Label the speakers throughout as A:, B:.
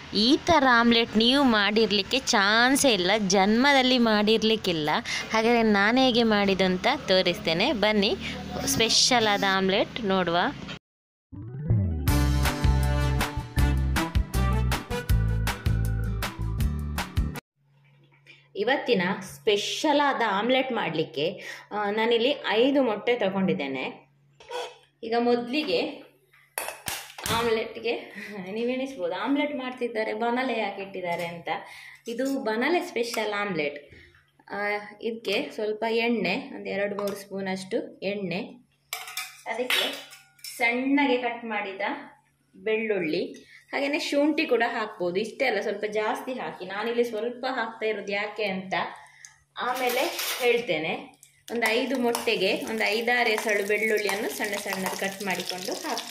A: ಈ ಥರ ಆಮ್ಲೆಟ್ ನೀವು ಮಾಡಿರಲಿಕ್ಕೆ ಚಾನ್ಸೇ ಇಲ್ಲ, ಜನ್ಮದಲ್ಲಿ ಮಾಡಿರಲಿಕ್ಕಿಲ್ಲ. ಹಾಗಾದರೆ ನಾನು ಹೇಗೆ ಮಾಡಿದಂತ ತೋರಿಸ್ತೇನೆ, ಬನ್ನಿ ಸ್ಪೆಷಲ್ ಆದ ಆಮ್ಲೆಟ್ ನೋಡುವ. ಇವತ್ತಿನ ಸ್ಪೆಷಲ್ ಆದ ಆಮ್ಲೆಟ್ ಮಾಡಲಿಕ್ಕೆ ನಾನಿಲ್ಲಿ 5 ಮೊಟ್ಟೆ ತಗೊಂಡಿದ್ದೇನೆ. ಈಗ ಮೊದಲಿಗೆ ಆಮ್ಲೆಟ್ಗೆ ನೀವೆಣಿಸ್ಬೋದು ಆಮ್ಲೆಟ್ ಮಾಡ್ತಿದ್ದಾರೆ ಬನಲೆ ಯಾಕೆ ಇಟ್ಟಿದ್ದಾರೆ ಅಂತ. ಇದು ಬನಲೆ ಸ್ಪೆಷಲ್ ಆಮ್ಲೆಟ್. ಇದಕ್ಕೆ ಸ್ವಲ್ಪ ಎಣ್ಣೆ, ಒಂದು 2-3 ಸ್ಪೂನಷ್ಟು ಎಣ್ಣೆ, ಅದಕ್ಕೆ ಸಣ್ಣಗೆ ಕಟ್ ಮಾಡಿದ ಬೆಳ್ಳುಳ್ಳಿ, ಹಾಗೆಯೇ ಶುಂಠಿ ಕೂಡ ಹಾಕ್ಬೋದು. ಇಷ್ಟೇ ಅಲ್ಲ, ಸ್ವಲ್ಪ ಜಾಸ್ತಿ ಹಾಕಿ. ನಾನಿಲ್ಲಿ ಸ್ವಲ್ಪ ಹಾಕ್ತಾ ಇರೋದು ಯಾಕೆ ಅಂತ ಆಮೇಲೆ ಹೇಳ್ತೇನೆ. ಒಂದು 5 ಮೊಟ್ಟೆಗೆ ಒಂದು 5-6 ಎಸಳು ಬೆಳ್ಳುಳ್ಳಿಯನ್ನು ಸಣ್ಣ ಸಣ್ಣ ಕಟ್ ಮಾಡಿಕೊಂಡು ಹಾಕಿ.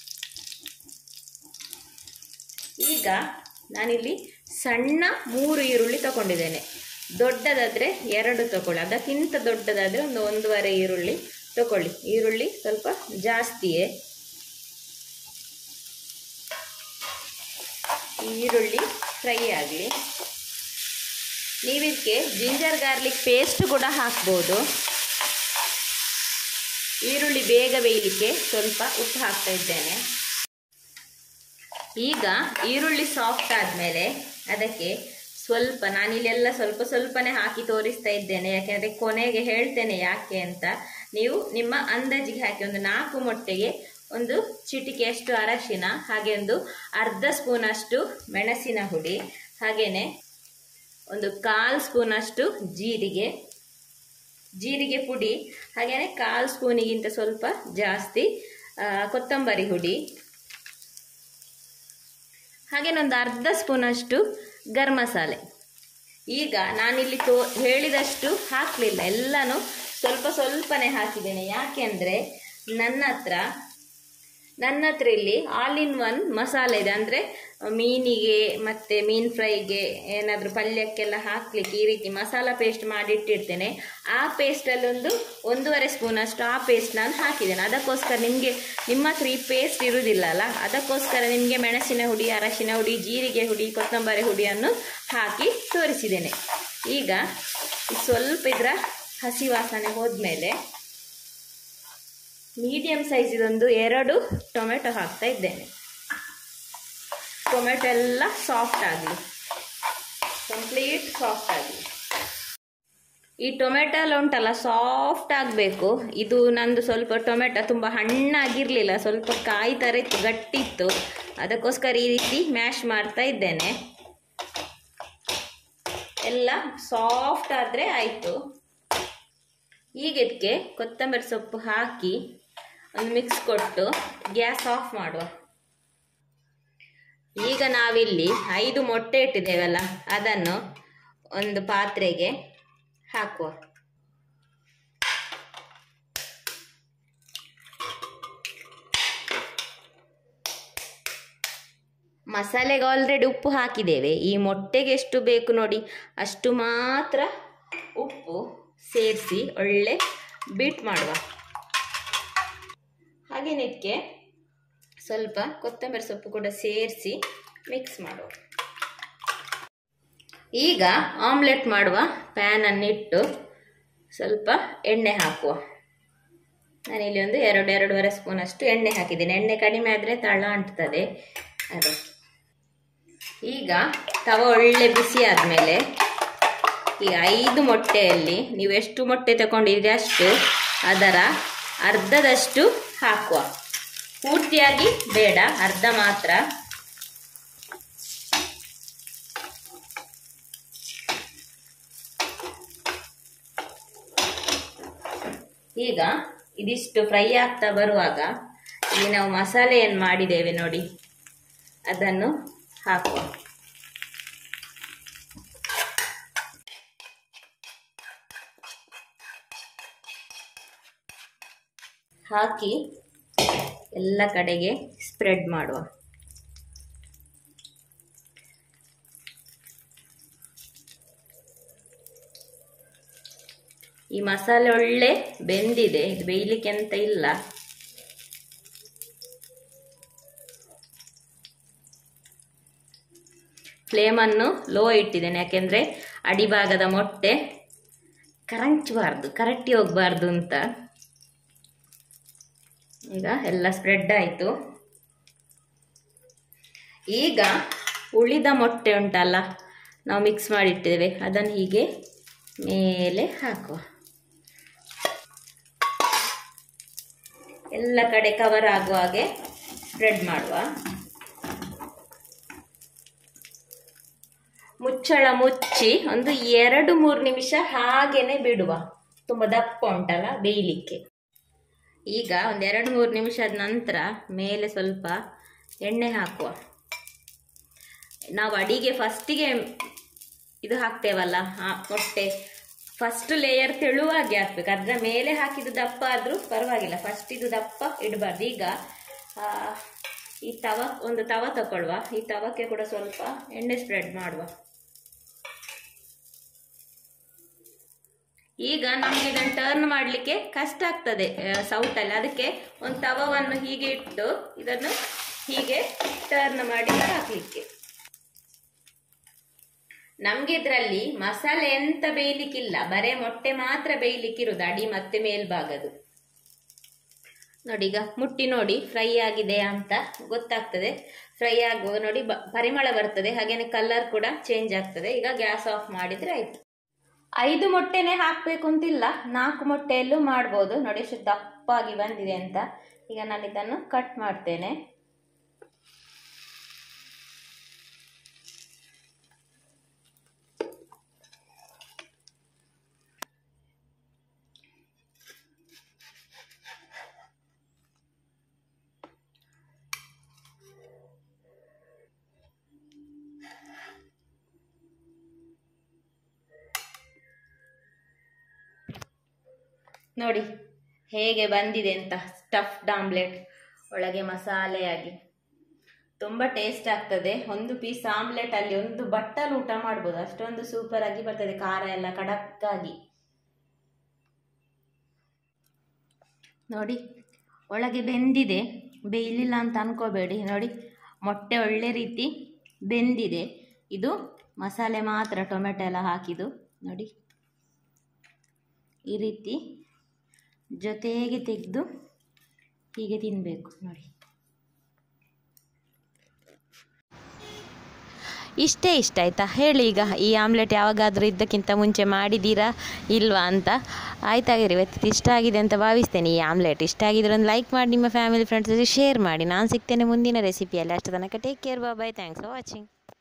A: ಈಗ ನಾನಿಲ್ಲಿ ಸಣ್ಣ 3 ಈರುಳ್ಳಿ ತಗೊಂಡಿದ್ದೇನೆ. ದೊಡ್ಡದಾದರೆ 2 ತಗೊಳ್ಳಿ, ಅದಕ್ಕಿಂತ ದೊಡ್ಡದಾದರೆ ಒಂದು 1.5 ಈರುಳ್ಳಿ ತಗೊಳ್ಳಿ. ಈರುಳ್ಳಿ ಸ್ವಲ್ಪ ಜಾಸ್ತಿಯೇ. ಈರುಳ್ಳಿ ಫ್ರೈ ಆಗಲಿ. ನೀವಿದಕ್ಕೆ ಜಿಂಜರ್ ಗಾರ್ಲಿಕ್ ಪೇಸ್ಟ್ ಕೂಡ ಹಾಕ್ಬೋದು. ಈರುಳ್ಳಿ ಬೇಗ ಬೇಯಲಿಕ್ಕೆ ಸ್ವಲ್ಪ ಉಪ್ಪು ಹಾಕ್ತಾ ಇದ್ದೇನೆ. ಈಗ ಈರುಳ್ಳಿ ಸಾಫ್ಟ್ ಆದಮೇಲೆ ಅದಕ್ಕೆ ಸ್ವಲ್ಪ, ನಾನಿಲ್ಲೆಲ್ಲ ಸ್ವಲ್ಪ ಸ್ವಲ್ಪನೇ ಹಾಕಿ ತೋರಿಸ್ತಾ ಇದ್ದೇನೆ, ಯಾಕೆಂದರೆ ಕೊನೆಗೆ ಹೇಳ್ತೇನೆ ಯಾಕೆ ಅಂತ. ನೀವು ನಿಮ್ಮ ಅಂದಾಜಿಗೆ ಹಾಕಿ. ಒಂದು 4 ಮೊಟ್ಟೆಗೆ ಒಂದು ಚಿಟಿಕೆಯಷ್ಟು ಅರಶಿನ, ಹಾಗೆ ಒಂದು ಅರ್ಧ ಸ್ಪೂನಷ್ಟು ಮೆಣಸಿನ ಹುಡಿ, ಹಾಗೆಯೇ ಒಂದು 1/4 ಸ್ಪೂನಷ್ಟು ಜೀರಿಗೆ ಪುಡಿ, ಹಾಗೆಯೇ 1/4 ಸ್ಪೂನಿಗಿಂತ ಸ್ವಲ್ಪ ಜಾಸ್ತಿ ಕೊತ್ತಂಬರಿ ಹುಡಿ, ಹಾಗೆಯೇ ಒಂದು ಅರ್ಧ ಸ್ಪೂನಷ್ಟು ಗರಂ ಮಸಾಲೆ. ಈಗ ನಾನಿಲ್ಲಿ ಹೇಳಿದಷ್ಟು ಹಾಕಲಿಲ್ಲ, ಎಲ್ಲನೂ ಸ್ವಲ್ಪ ಸ್ವಲ್ಪನೇ ಹಾಕಿದ್ದೇನೆ. ಯಾಕೆಂದರೆ ನನ್ನ ಹತ್ರ ಇಲ್ಲಿ ಆಲ್ ಇನ್ ಒನ್ ಮಸಾಲೆ ಇದೆ. ಅಂದರೆ ಮೀನಿಗೆ ಮತ್ತು ಮೀನು ಫ್ರೈಗೆ ಏನಾದರೂ ಪಲ್ಯಕ್ಕೆಲ್ಲ ಹಾಕಲಿಕ್ಕೆ ಈ ರೀತಿ ಮಸಾಲ ಪೇಸ್ಟ್ ಮಾಡಿಟ್ಟಿರ್ತೇನೆ. ಆ ಪೇಸ್ಟಲ್ಲಿ 1.5 ಸ್ಪೂನಷ್ಟು ಆ ಪೇಸ್ಟ್ ನಾನು ಹಾಕಿದ್ದೇನೆ. ಅದಕ್ಕೋಸ್ಕರ ನಿಮ್ಮ ಹತ್ರ ಈ ಪೇಸ್ಟ್ ಇರುವುದಿಲ್ಲ ಅಲ್ಲ, ಅದಕ್ಕೋಸ್ಕರ ನಿಮಗೆ ಮೆಣಸಿನ ಹುಡಿ, ಅರಶಿನ ಹುಡಿ, ಜೀರಿಗೆ ಹುಡಿ, ಕೊತ್ತಂಬರಿ ಹುಡಿಯನ್ನು ಹಾಕಿ ತೋರಿಸಿದ್ದೇನೆ. ಈಗ ಸ್ವಲ್ಪ ಇದರ ಹಸಿ ವಾಸನೆ ಹೋದ್ಮೇಲೆ ಮೀಡಿಯಂ ಸೈಜ್ ಇದೊಂದು 2 ಟೊಮೆಟೊ ಹಾಕ್ತಾ ಇದ್ದೇನೆ. ಟೊಮೆಟೊ ಎಲ್ಲ ಸಾಫ್ಟ್ ಆಗಲಿ, ಕಂಪ್ಲೀಟ್ ಸಾಫ್ಟ್ ಆಗಲಿ. ಈ ಟೊಮೆಟೊ ಎಲ್ಲ ಉಂಟಲ್ಲ ಸಾಫ್ಟ್ ಆಗಬೇಕು. ಇದು ನಂದು ಸ್ವಲ್ಪ ಟೊಮೆಟೊ ತುಂಬ ಹಣ್ಣಾಗಿರಲಿಲ್ಲ, ಸ್ವಲ್ಪ ಕಾಯಿ ಥರ ಇತ್ತು, ಗಟ್ಟಿತ್ತು. ಅದಕ್ಕೋಸ್ಕರ ಈ ರೀತಿ ಮ್ಯಾಶ್ ಮಾಡ್ತಾ ಇದ್ದೇನೆ. ಎಲ್ಲ ಸಾಫ್ಟ್ ಆದರೆ ಆಯಿತು. ಈಗ ಇದಕ್ಕೆ ಕೊತ್ತಂಬರಿ ಸೊಪ್ಪು ಹಾಕಿ ಒಂದು ಮಿಕ್ಸ್ ಕೊಟ್ಟು ಗ್ಯಾಸ್ ಆಫ್ ಮಾಡುವ. ಈಗ ನಾವಿಲ್ಲಿ 5 ಮೊಟ್ಟೆ ಇಟ್ಟಿದ್ದೇವಲ್ಲ, ಅದನ್ನು ಒಂದು ಪಾತ್ರೆಗೆ ಹಾಕುವ. ಮಸಾಲೆಗೆ ಆಲ್ರೆಡಿ ಉಪ್ಪು ಹಾಕಿದ್ದೇವೆ. ಈ ಮೊಟ್ಟೆಗೆ ಎಷ್ಟು ಬೇಕು ನೋಡಿ ಅಷ್ಟು ಮಾತ್ರ ಉಪ್ಪು ಸೇರಿಸಿ ಒಳ್ಳೆ ಬೀಟ್ ಮಾಡುವ. ಹಾಗೆಯೇ ಇದಕ್ಕೆ ಸ್ವಲ್ಪ ಕೊತ್ತಂಬರಿ ಸೊಪ್ಪು ಕೂಡ ಸೇರಿಸಿ ಮಿಕ್ಸ್ ಮಾಡುವ. ಈಗ ಆಮ್ಲೆಟ್ ಮಾಡುವ ಪ್ಯಾನನ್ನು ಇಟ್ಟು ಸ್ವಲ್ಪ ಎಣ್ಣೆ ಹಾಕುವ. ನಾನಿಲ್ಲಿ ಒಂದು 2-2.5 ಸ್ಪೂನಷ್ಟು ಎಣ್ಣೆ ಹಾಕಿದ್ದೇನೆ. ಎಣ್ಣೆ ಕಡಿಮೆ ಆದರೆ ತಳ ಅಂಟ್ತದೆ ಅದು. ಈಗ ತವ ಒಳ್ಳೆ ಬಿಸಿ ಆದಮೇಲೆ ಈ 5 ಮೊಟ್ಟೆಯಲ್ಲಿ ನೀವು ಎಷ್ಟು ಮೊಟ್ಟೆ ತಗೊಂಡಿದ್ರೆ ಅಷ್ಟು ಅದರ ಅರ್ಧದಷ್ಟು ಹಾಕುವ. ಪೂರ್ತಿಯಾಗಿ ಬೇಡ, ಅರ್ಧ ಮಾತ್ರ. ಈಗ ಇದಿಷ್ಟು ಫ್ರೈ ಆಗ್ತಾ ಬರುವಾಗ ಇಲ್ಲಿ ನಾವು ಮಸಾಲೆ ಏನು ಮಾಡಿದ್ದೇವೆ ನೋಡಿ ಅದನ್ನು ಹಾಕುವ. ಹಾಕಿ ಎಲ್ಲ ಕಡೆಗೆ ಸ್ಪ್ರೆಡ್ ಮಾಡುವ. ಈ ಮಸಾಲೆ ಒಳ್ಳೆ ಬೆಂದಿದೆ, ಇದು ಬೇಯಲಿಕ್ಕೆ ಅಂತ ಇಲ್ಲ. ಫ್ಲೇಮನ್ನು ಲೋ ಇಟ್ಟಿದ್ದೇನೆ, ಯಾಕೆಂದರೆ ಅಡಿಭಾಗದ ಮೊಟ್ಟೆ ಕರಂಚಬಾರ್ದು, ಕರಟಿ ಹೋಗಬಾರ್ದು ಅಂತ. ಈಗ ಎಲ್ಲ ಸ್ಪ್ರೆಡ್ ಆಯಿತು. ಈಗ ಉಳಿದ ಮೊಟ್ಟೆ ಉಂಟಲ್ಲ, ನಾವು ಮಿಕ್ಸ್ ಮಾಡಿಟ್ಟಿದ್ದೇವೆ, ಅದನ್ನು ಹೀಗೆ ಮೇಲೆ ಹಾಕುವ. ಎಲ್ಲ ಕಡೆ ಕವರ್ ಆಗುವ ಹಾಗೆ ಸ್ಪ್ರೆಡ್ ಮಾಡುವ. ಮುಚ್ಚಳ ಮುಚ್ಚಿ ಒಂದು 2-3 ನಿಮಿಷ ಹಾಗೇನೆ ಬಿಡುವ. ತುಂಬ ದಪ್ಪ ಉಂಟಲ್ಲ ಬೇಯಲಿಕ್ಕೆ. ಈಗ ಒಂದು 2-3 ನಿಮಿಷದ ನಂತರ ಮೇಲೆ ಸ್ವಲ್ಪ ಎಣ್ಣೆ ಹಾಕುವ. ನಾವು ಅಡಿಗೆ ಫಸ್ಟಿಗೆ ಇದು ಹಾಕ್ತೇವಲ್ಲ ಮೊಟ್ಟೆ, ಫಸ್ಟ್ ಲೇಯರ್ ತೆಳುವಾಗಿ ಹಾಕ್ಬೇಕು. ಅದರ ಮೇಲೆ ಹಾಕಿದ್ದು ದಪ್ಪ ಆದರೂ ಪರವಾಗಿಲ್ಲ, ಫಸ್ಟ್ ಇದು ದಪ್ಪ ಇಡಬಾರ್ದು. ಈಗ ಈ ಒಂದು ತವ ತಗೊಳ್ಳುವ. ಈ ತವಕ್ಕೆ ಕೂಡ ಸ್ವಲ್ಪ ಎಣ್ಣೆ ಸ್ಪ್ರೆಡ್ ಮಾಡುವ. ಈಗ ನಮಗೆ ಇದನ್ನು ಟರ್ನ್ ಮಾಡಲಿಕ್ಕೆ ಕಷ್ಟ ಆಗ್ತದೆ ಸೌಟಲ್ಲಿ, ಅದಕ್ಕೆ ಒಂದು ತವವನ್ನು ಹೀಗೆ ಇಟ್ಟು ಇದನ್ನು ಹೀಗೆ ಟರ್ನ್ ಮಾಡಿ ಹಾಕಲಿಕ್ಕೆ. ನಮಗೆ ಇದರಲ್ಲಿ ಮಸಾಲೆ ಎಂತ ಬೇಯಲಿಕ್ಕಿಲ್ಲ, ಬರೇ ಮೊಟ್ಟೆ ಮಾತ್ರ ಬೇಯಲಿಕ್ಕಿರುವುದು, ಅಡಿ ಮತ್ತೆ ಮೇಲ್ಭಾಗದು. ನೋಡಿ, ಈಗ ಮುಟ್ಟಿ ನೋಡಿ ಫ್ರೈ ಆಗಿದೆ ಅಂತ ಗೊತ್ತಾಗ್ತದೆ. ಫ್ರೈ ಆಗುವ ನೋಡಿ ಪರಿಮಳ ಬರ್ತದೆ, ಹಾಗೇನೆ ಕಲರ್ ಕೂಡ ಚೇಂಜ್ ಆಗ್ತದೆ. ಈಗ ಗ್ಯಾಸ್ ಆಫ್ ಮಾಡಿದ್ರೆ ಆಯ್ತು. 5 ಮೊಟ್ಟೆನೆ ಹಾಕಬೇಕು ಅಂತಿಲ್ಲ, 4 ಮೊಟ್ಟೆಯಲ್ಲೂ ಮಾಡ್ಬೋದು. ನೋಡಿ ಎಷ್ಟು ದಪ್ಪಾಗಿ ಬಂದಿದೆ ಅಂತ. ಈಗ ನಾನು ಇದನ್ನು ಕಟ್ ಮಾಡ್ತೇನೆ. ನೋಡಿ ಹೇಗೆ ಬಂದಿದೆ ಅಂತ, ಸ್ಟಫ್ಡ್ ಆಮ್ಲೆಟ್ ಒಳಗೆ ಮಸಾಲೆಯಾಗಿ ತುಂಬ ಟೇಸ್ಟ್ ಆಗ್ತದೆ. ಒಂದು ಪೀಸ್ ಆಮ್ಲೆಟ್ ಅಲ್ಲಿ ಒಂದು ಬಟ್ಟಲು ಊಟ ಮಾಡ್ಬೋದು, ಅಷ್ಟೊಂದು ಸೂಪರ್ ಆಗಿ ಬರ್ತದೆ. ಖಾರ ಎಲ್ಲ ಖಡಕ್ ಆಗಿ. ನೋಡಿ ಒಳಗೆ ಬೆಂದಿದೆ, ಬೇಯಲಿಲ್ಲ ಅಂತ ಅನ್ಕೋಬೇಡಿ. ನೋಡಿ ಮೊಟ್ಟೆ ಒಳ್ಳೆ ರೀತಿ ಬೆಂದಿದೆ. ಇದು ಮಸಾಲೆ ಮಾತ್ರ, ಟೊಮೆಟೊ ಎಲ್ಲ ಹಾಕಿದ್ದು. ನೋಡಿ ಈ ರೀತಿ ಜೊತೆಗೆ ತೆಗೆದು ಹೀಗೆ ತಿನ್ನಬೇಕು. ನೋಡಿ ಇಷ್ಟ ಆಯಿತಾ? ಹೇಳಿ ಈಗ ಈ ಆಮ್ಲೆಟ್ ಯಾವಾಗಾದರೂ ಇದಕ್ಕಿಂತ ಮುಂಚೆ ಮಾಡಿದ್ದೀರಾ ಇಲ್ವಾ ಅಂತ. ಆಯ್ತಾಗಿರಿ, ಇವತ್ತು ಇಷ್ಟ ಆಗಿದೆ ಅಂತ ಭಾವಿಸ್ತೇನೆ. ಈ ಆಮ್ಲೆಟ್ ಇಷ್ಟ ಆಗಿದ್ರೆ ಒಂದು ಲೈಕ್ ಮಾಡಿ, ನಿಮ್ಮ ಫ್ಯಾಮಿಲಿ ಫ್ರೆಂಡ್ಸ್ ಜೊತೆ ಶೇರ್ ಮಾಡಿ. ನಾನು ಸಿಗ್ತೇನೆ ಮುಂದಿನ ರೆಸಿಪಿಯಲ್ಲಿ. ಅಷ್ಟು ತನಕ take care, bye. Thanks for watching.